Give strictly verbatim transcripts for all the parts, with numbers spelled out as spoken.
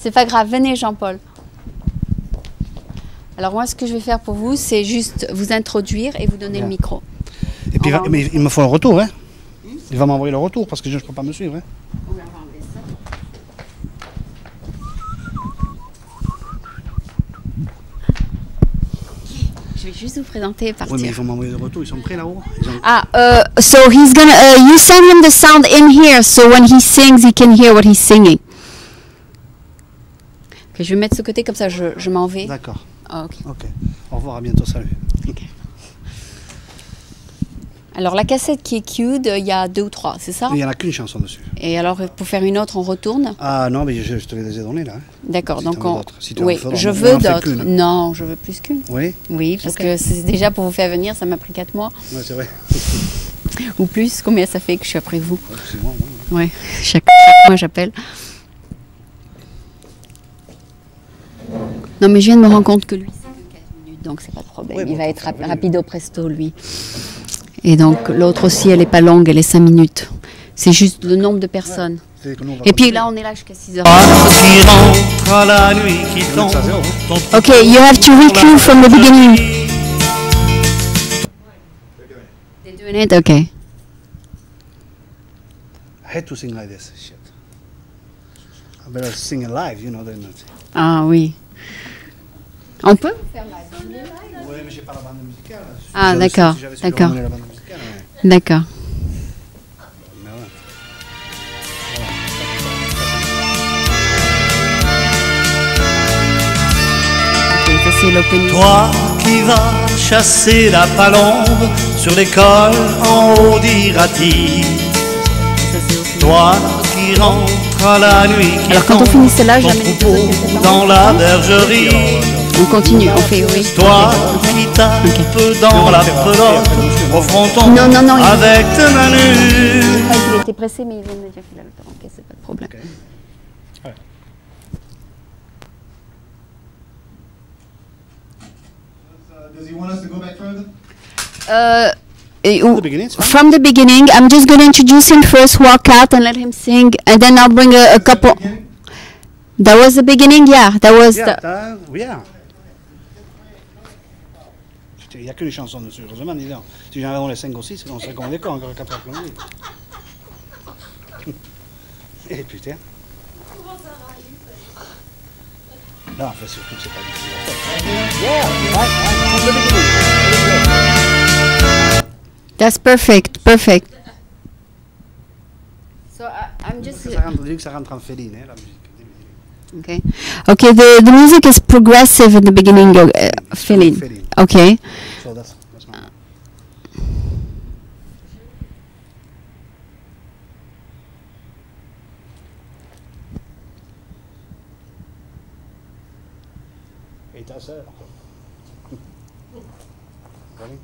C'est pas grave, venez Jean-Paul. Alors moi, ce que je vais faire pour vous, c'est juste vous introduire et vous donner Bien. le micro. Et puis, mais il me faut un retour, hein. Il va m'envoyer le retour parce que je ne peux pas me suivre. Hein. Je vais juste vous présenter et partir. Oui, mais ils vont m'envoyer le retour. Ils sont prêts là-haut. Ont... Ah, uh, so he's gonna. Uh, you send him the sound in here, so when he sings, he can hear what he's singing. Okay, je vais mettre ce côté comme ça. Je, je m'en vais. D'accord. Ah, ok. Ok. Au revoir, à bientôt. Salut. Okay. Alors la cassette qui est queued, il y a deux ou trois, c'est ça? Il n'y en a qu'une chanson dessus. Et alors pour faire une autre, on retourne? Ah non, mais je, je te les ai donnés là. Hein. D'accord, si donc on. Si oui, veux, je on, veux on d'autres. Hein. Non, je veux plus qu'une. Oui. Oui, parce okay. que c'est déjà pour vous faire venir, ça m'a pris quatre mois. Oui, c'est vrai. Ou plus, combien ça fait que je suis après vous? Ouais, c'est moi, moi. Oui, chaque, chaque mois j'appelle. Non, mais je viens de me rendre compte que lui, c'est que quatre minutes, donc c'est pas de problème. Oui, il bon, va être rap oui, rapido presto, lui. Et donc l'autre aussi, elle n'est pas longue, elle est cinq minutes. C'est juste le nombre de personnes. Ouais, et puis là, on est là jusqu'à six heures. Ok, you have to recue from the beginning. They're doing it? Okay. I had to sing like this. Shit. I better sing it live, you know. Then. Ah oui. On peut faire live? Oui, mais j'ai pas la bande musicale. Ah, d'accord, si d'accord. Ouais. D'accord. Toi qui vas chasser la palombe sur l'école en haut d'Irati. Toi qui rentres à la nuit, qui alors quand on finit celle-là, je la mets dans la bergerie. On continue, on fait oui. Toi qui tapes okay. dans la pelote au fronton non, non, non, avec tes mains nues. Il était pressé, mais il vient de me dire qu'il avait le temps. Ok, c'est pas de problème. Okay. Ouais. Does he want us to go back further? Uh, From the beginning, from the beginning, I'm just going to introduce him first, walk out and let him sing, and then I'll bring a, a couple. That was the beginning, yeah. That was yeah, the. That, yeah. Il n'y a que les chansons dessus, heureusement, dis donc. Si j'en avais les cinq ou six, on serait comme des cons, encore quatre heures plongées. Eh putain. Non, en fait, surtout que c'est pas difficile à faire. Yeah, right, right, from the beginning. That's perfect, perfect. So I, I'm just. Ça rentre, on dit que ça rentre en féline, hein, la musique. Okay. Okay. The the music is progressive in the beginning. Uh, feeling. Okay. So that's, that's my... Et ta sœur. Ready?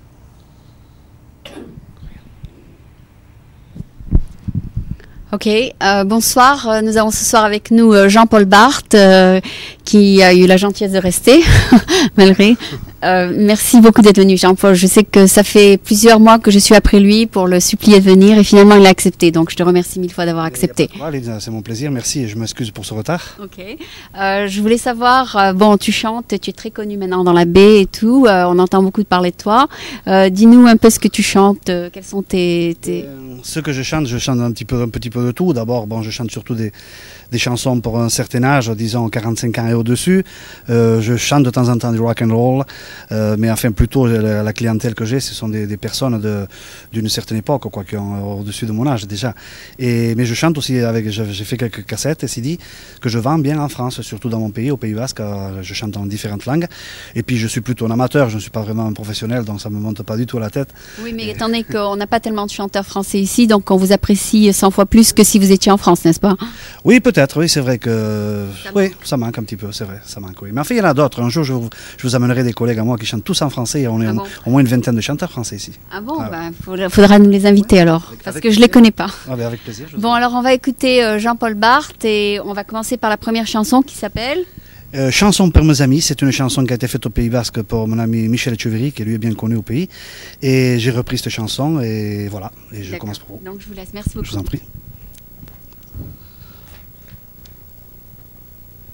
Ok, euh, bonsoir. Euh, nous avons ce soir avec nous euh, Jean-Paul Barthes, euh, qui a eu la gentillesse de rester, malgré. Euh, merci beaucoup d'être venu, Jean-Paul. Je sais que ça fait plusieurs mois que je suis après lui pour le supplier de venir et finalement il a accepté. Donc je te remercie mille fois d'avoir accepté. C'est mon plaisir, merci et je m'excuse pour ce retard. Ok. Euh, je voulais savoir, euh, bon, tu chantes, tu es très connu maintenant dans la baie et tout. Euh, on entend beaucoup parler de toi. Euh, Dis-nous un peu ce que tu chantes. Euh, quels sont tes, tes... Euh, ce que je chante, je chante un petit peu, un petit peu de tout. D'abord, bon, je chante surtout des, des chansons pour un certain âge, disons quarante-cinq ans et au-dessus. Euh, je chante de temps en temps du rock and roll, euh, mais enfin plutôt la, la clientèle que j'ai, ce sont des, des personnes de, d'une certaine époque, quoi, qui ont au-dessus de mon âge déjà. Et, mais je chante aussi avec, j'ai fait quelques cassettes et C D que je vends bien en France, surtout dans mon pays, au Pays Basque. Je chante en différentes langues. Et puis je suis plutôt un amateur, je ne suis pas vraiment un professionnel, donc ça ne me monte pas du tout à la tête. Oui, mais et... étant donné qu'on n'a pas tellement de chanteurs français ici, donc on vous apprécie cent fois plus que si vous étiez en France, n'est-ce pas? Oui, peut-être, oui, c'est vrai que ça oui, ça manque un petit peu, c'est vrai, ça manque, oui. Mais enfin, il y en a d'autres. Un jour, je vous, je vous amènerai des collègues à moi qui chantent tous en français. Et on est ah bon au moins une vingtaine de chanteurs français ici. Ah bon, ah, bah, faudra, faudra nous les inviter ouais, alors, avec, parce avec que je ne les connais pas. Ah, bah, avec plaisir. Bon, alors on va écouter euh, Jean-Paul Barthes et on va commencer par la première chanson qui s'appelle euh, Chanson pour mes amis. C'est une chanson qui a été faite au Pays Basque pour mon ami Michel Etcheverry, qui lui est bien connu au pays. Et j'ai repris cette chanson et voilà, et je commence pour vous. Donc je vous laisse, merci beaucoup. Je vous en prie.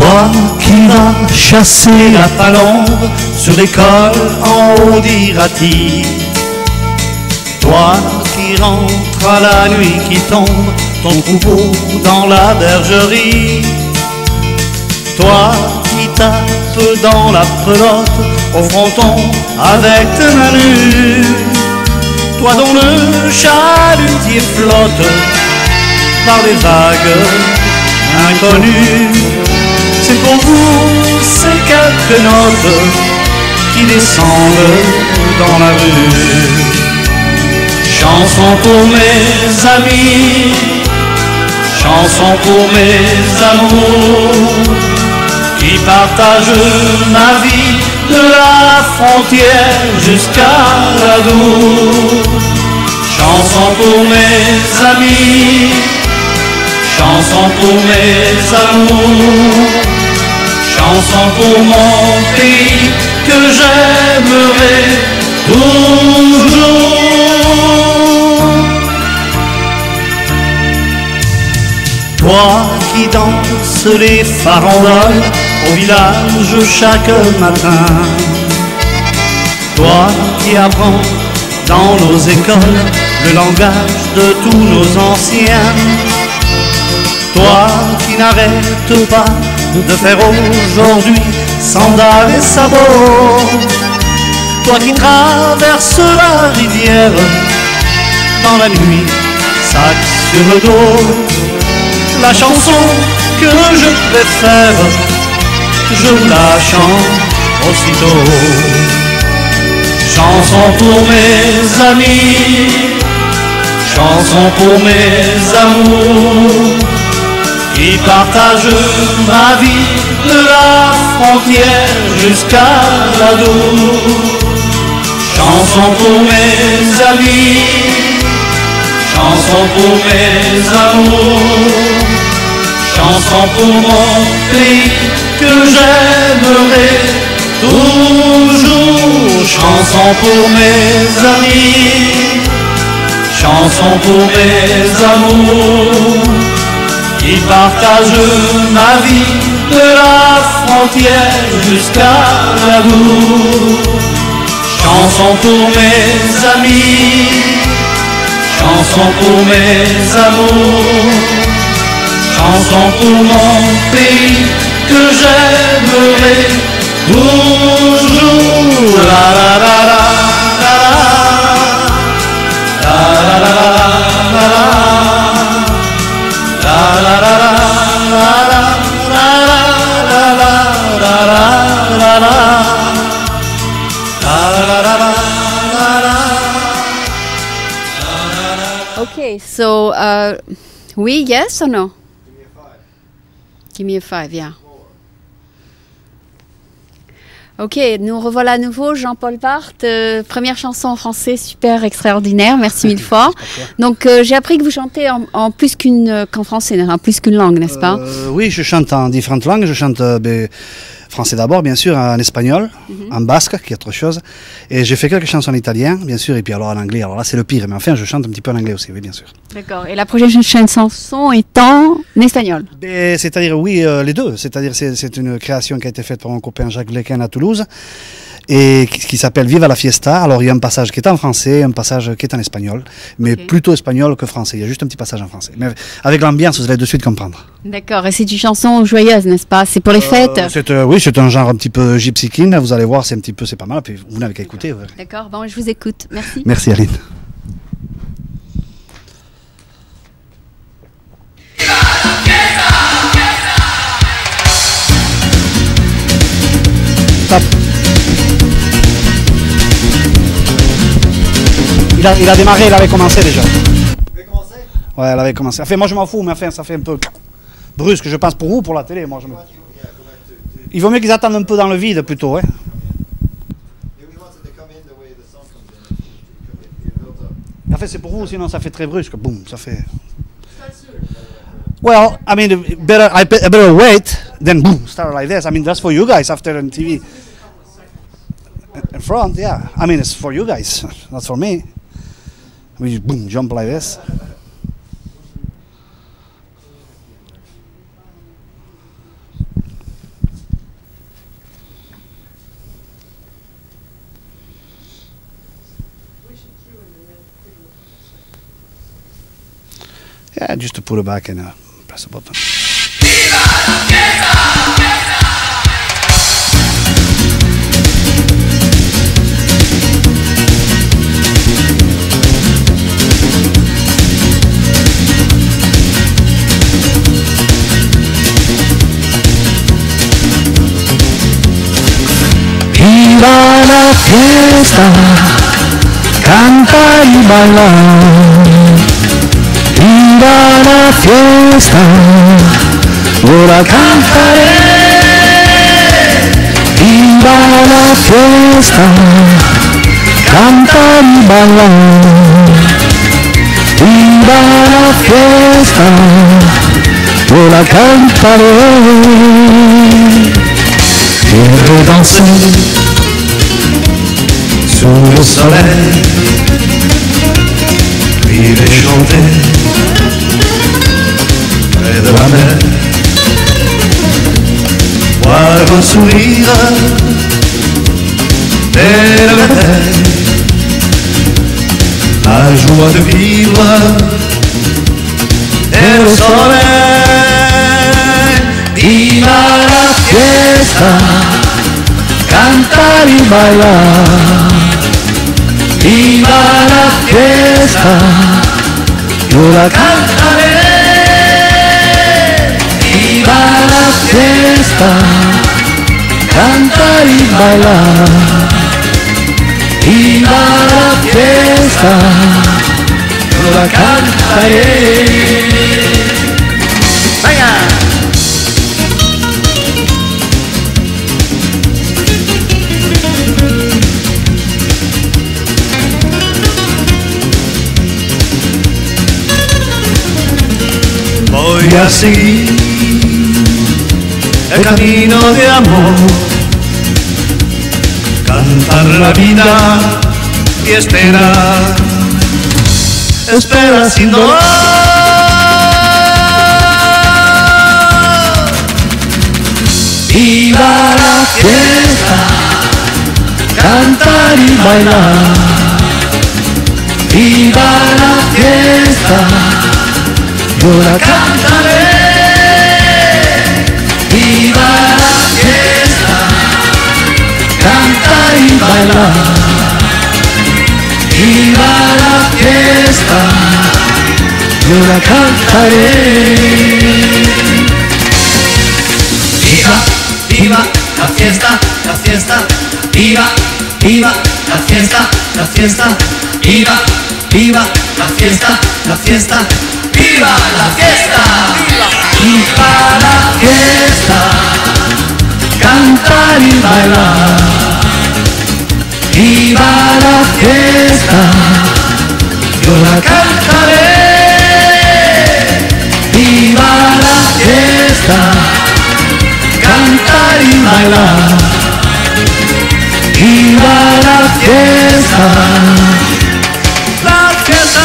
Toi qui vas chasser la palombe sur l'école en haut d'Irati. Toi qui rentres à la nuit qui tombe, ton troupeau dans la bergerie. Toi qui tapes dans la pelote au fronton avec tes mains nues. Toi dont le chalutier flotte par des vagues inconnues. C'est pour vous ces quelques notes qui descendent dans la rue. Chanson pour mes amis, chanson pour mes amours, qui partagent ma vie de la frontière jusqu'à la Dour. Chanson pour mes amis, chanson pour mes amours, chanson pour mon pays que j'aimerai toujours. Toi qui danses les farandoles au village chaque matin, toi qui apprends dans nos écoles le langage de tous nos anciens, toi qui n'arrêtes pas de faire aujourd'hui sandales et sabots, toi qui traverses la rivière dans la nuit, sac sur le dos. La chanson que je préfère, je vous la chante aussitôt. Chanson pour mes amis, chanson pour mes amours, qui partagent ma vie de la frontière jusqu'à la Dour. Chanson pour mes amis, chanson pour mes amours, chanson pour mon pays que j'aimerai toujours. Chanson pour mes amis, chanson pour mes amours, qui partagent ma vie de la frontière jusqu'à la Dour. Chanson pour mes amis, chanson pour mes amours, chanson pour mon pays que j'aimerai toujours. La la la la la la la la la la la la Okay, so uh, we yes or no? Give me a five. Give me a five, yeah. Ok, nous revoilà à nouveau, Jean-Paul Barthes, euh, première chanson en français, super extraordinaire, merci mille fois. Donc euh, j'ai appris que vous chantez en, en plus qu'une qu'en français, en plus qu'une langue, n'est-ce pas? euh, Oui, je chante en différentes langues, je chante euh, ben, français d'abord, bien sûr, en espagnol, mm-hmm. en basque, qui est autre chose, et j'ai fait quelques chansons en italien, bien sûr, et puis alors en anglais, alors là c'est le pire, mais enfin je chante un petit peu en anglais aussi, oui, bien sûr. D'accord, et la prochaine chanson est en espagnol? Ben, c'est-à-dire, oui, euh, les deux, c'est-à-dire c'est, c'est une création qui a été faite par mon copain Jacques Lequin à Toulouse, et qui, qui s'appelle Viva la Fiesta. Alors il y a un passage qui est en français, un passage qui est en espagnol, mais okay. plutôt espagnol que français, il y a juste un petit passage en français, mais avec l'ambiance vous allez de suite comprendre. D'accord, et c'est une chanson joyeuse, n'est-ce pas? C'est pour les fêtes? euh, c'est, euh, Oui, c'est un genre un petit peu gypsy king, vous allez voir, c'est un petit peu, c'est pas mal, puis vous n'avez qu'à écouter. Ouais. D'accord, bon, je vous écoute, merci. Merci Aline. Stop. Il a, il a démarré, il avait commencé déjà. Il avait commencé? Ouais, il avait commencé. Enfin, moi je m'en fous, mais enfin, ça fait un peu brusque, je pense, pour vous, pour la télé. Moi, je me... Il vaut mieux qu'ils attendent un peu dans le vide plutôt. Hein. En fait, c'est pour vous, sinon ça fait très brusque. Boum, ça fait. Well, I mean, better I better wait than boom, start like this. I mean, that's for you guys after on T V. In front, yeah. I mean, it's for you guys, not for me. We just boom, jump like this. just to put it back and uh, press the button. ¡Viva la fiesta! Viva la fiesta, canta y baila. Viva la fiesta, yo la cantaré. Viva la fiesta, canta y baila. Viva la fiesta, yo la cantaré. Quiero danser sous le soleil, Vive et chanter près de la mer, voir un sourire dès le matin, la joie de vivre et le soleil. viva la fiesta, cantar y bailar. Viva la fiesta, yo la cantaré. Viva la fiesta, cantar y bailar. Viva la fiesta, yo la cantaré. Venga. Voy a seguir el camino de amor, cantar la vida y esperar, espera sin dolor. Viva la fiesta, cantar y bailar. Viva la fiesta, yo la cantaré. Viva la fiesta, cantar y bailar. Viva la fiesta, yo la cantaré. Viva, viva la fiesta, la fiesta, viva, viva la fiesta, la fiesta, viva, viva la fiesta, la fiesta, viva la fiesta, Viva la fiesta, cantar y bailar. Viva la fiesta, yo la cantaré. Viva la fiesta, cantar y bailar. Viva la fiesta, la fiesta.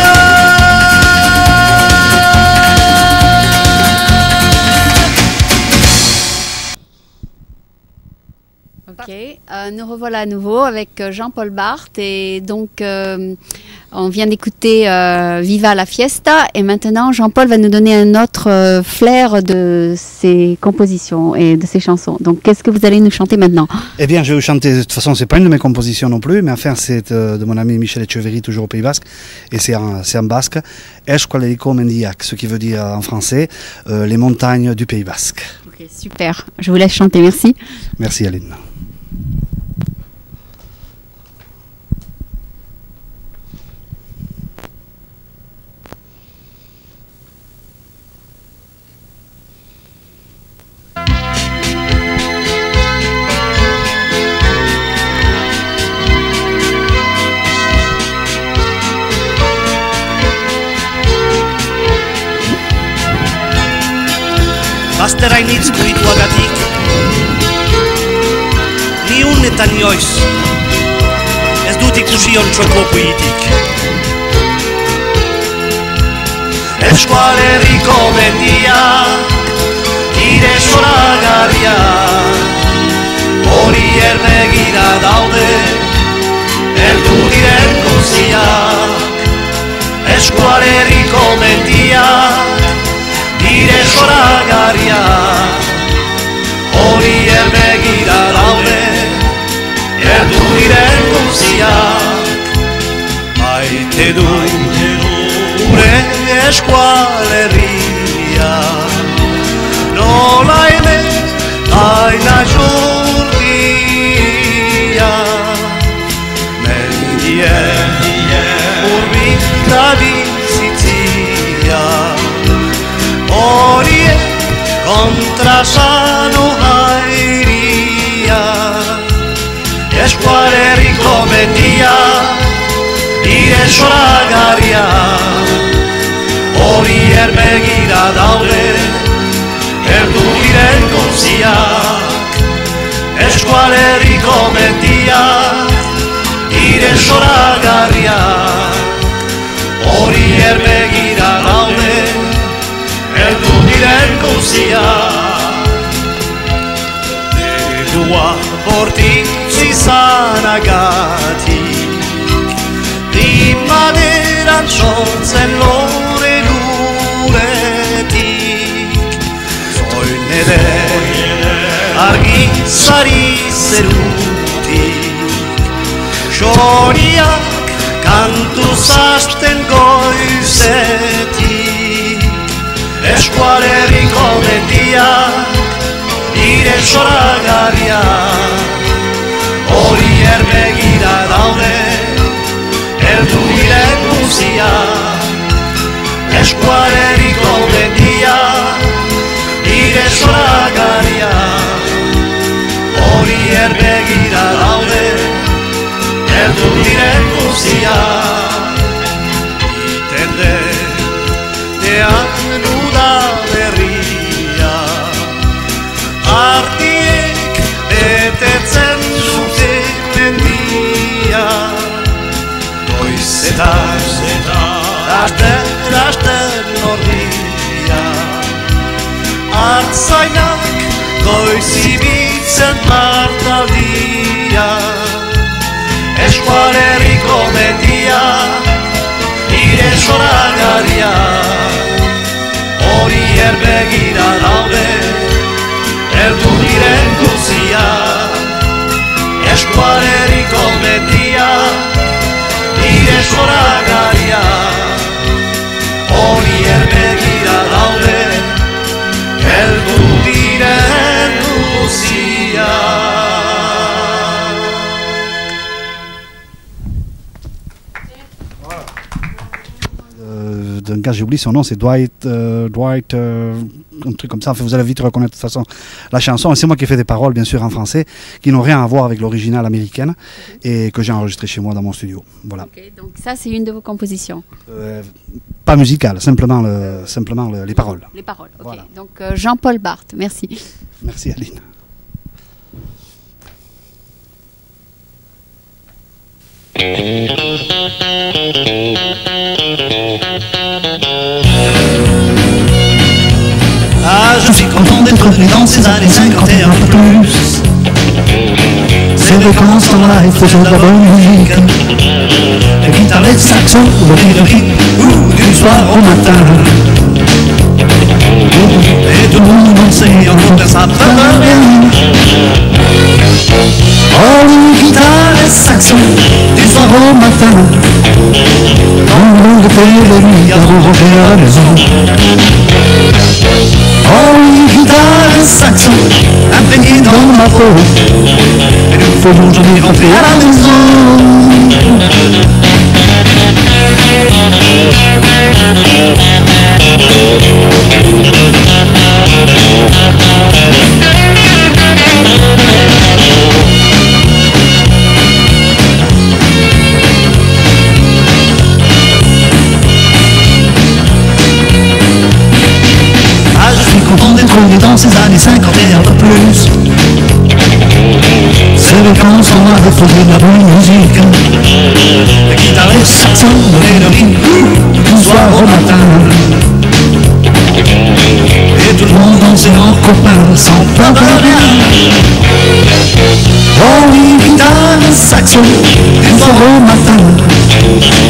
Ok, euh, nous revoilà à nouveau avec euh, Jean-Paul Barthes et donc euh, on vient d'écouter euh, Viva la Fiesta et maintenant Jean-Paul va nous donner un autre euh, flair de ses compositions et de ses chansons. Donc qu'est-ce que vous allez nous chanter maintenant? Eh bien, je vais vous chanter, de toute façon, c'est pas une de mes compositions non plus, mais enfin, c'est euh, de mon ami Michel Echeverry, toujours au Pays Basque, et c'est en, c'est en basque, Eskualeriko Mendiak, ce qui veut dire en français, euh, les montagnes du Pays Basque. Ok, super, je vous laisse chanter, merci. Merci Aline. Bazterrain hitz kurituagatik, ni un eta ni oiz, ez dut ikusi ontxoko puitik. Eskualerriko mendia, ire soragarria, hori erbegira daude, eldu diren guztiak. Eskualerriko mendia, zoragarria, hori erbegira daude, erdu diren guztiak, maite du gure eskualerria, nola eme aina jordia, mendien urbita bizitzia, horiek kontrasano hairia, eskualerriko mendia, ire soragarria, hori erbegira daude, erdu diren guztiak, eskualerriko mendia, ire soragarria, hori erbegira daude, erdu diren guztiak. Negua bortitz izanagatik, primaderan sortzen lore luretik, zoin ere argi zari zerutik, xoriak kantu zazten goizetik, eskualerriko mendiak, ire soragarria, hori erbegira daude, erdu diren guztiak, eskualerriko mendiak, ire soragarria, hori erbegira daude, erdu diren guztiak, itende dean uda berria, artiek betetzen zuten mendia, goizetan, lasten, lasten ordia, hartzainak goizibitzen martaldia, eskualerriko mendia, ire soragarria, hori erbegira daude, erdu diren guztiak, eskualerriko mendia, ire soragarria, hori erbegira daude, erdu diren guztiak. D'un gars, j'ai oublié son nom, c'est Dwight, euh, Dwight euh, un truc comme ça. Enfin, vous allez vite reconnaître de toute façon la chanson. Et c'est moi qui ai fait des paroles, bien sûr, en français, qui n'ont rien à voir avec l'original américaine et que j'ai enregistré chez moi dans mon studio. Voilà. Okay, donc ça, c'est une de vos compositions. Euh, pas musicale, simplement, le, simplement le, les paroles. Les paroles, ok. Voilà. Donc euh, Jean-Paul Barthes, merci. Merci Aline. Ah, je suis content d'être né dans ces années cinquante et un peu plus. Ces vacances en live faisaient de la bonne musique. Les guitares, les saxons, le rythme ou du soir au matin. Et tout le monde dansait en comptant sa peur bien. Oh, les guitares, les saxons, du soir au matin. Dans le monde était la nuit avant de rentrer à la maison. Oh, les guitares, les saxons, imprégnés dans ma peau. Et nous faisons jamais rentrer à la maison. Ah, je suis content d'être né dans ces années cinquante et un peu plus. Ces vacances on a refondé de la bonne musique. Les guitares, les saxons, le rythme du soir au matin. Et tout le monde dansait en copain sans peur de rien. Oh oui, guitare, les saxons, du soir au matin.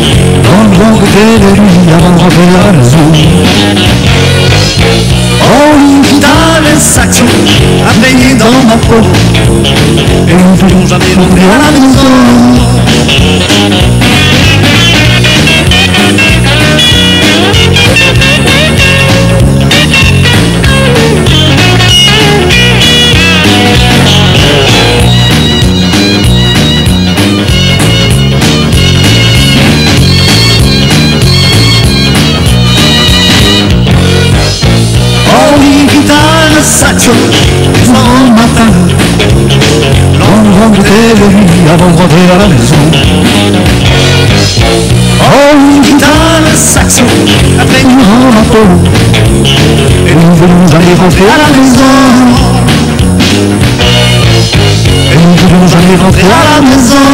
Dans le bon côté de lui avant de rentrer à la maison. Oh saxon imprégné dans ma peau. Et nous ne voulons jamais rentrer à la maison. Saxon, soir matin, l'on rentrait de nuit avant de rentrer à la maison. Oh, une guitare saxon, après nous rend la peau, et nous voulons jamais rentrer à la maison. Et nous voulons jamais rentrer à la maison.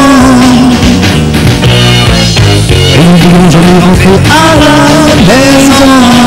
Et nous voulons jamais rentrer à la maison.